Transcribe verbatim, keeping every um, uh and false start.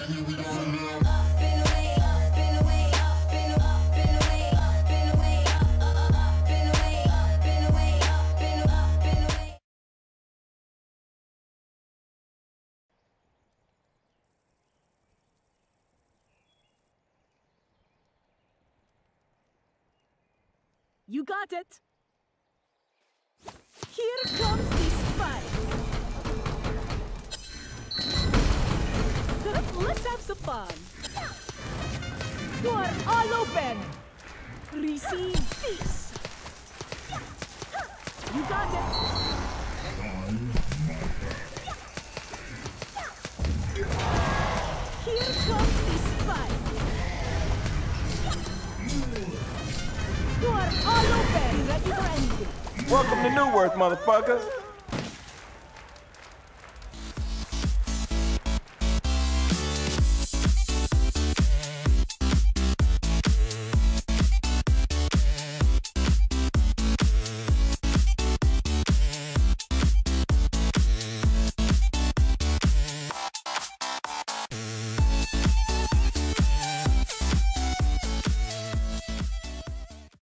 You got it! Here comes this fight! Let's have some fun! You are all open! Receive this! You got it! Here comes this fight! You are all open, ready for anything. Welcome to New Worth, motherfucker.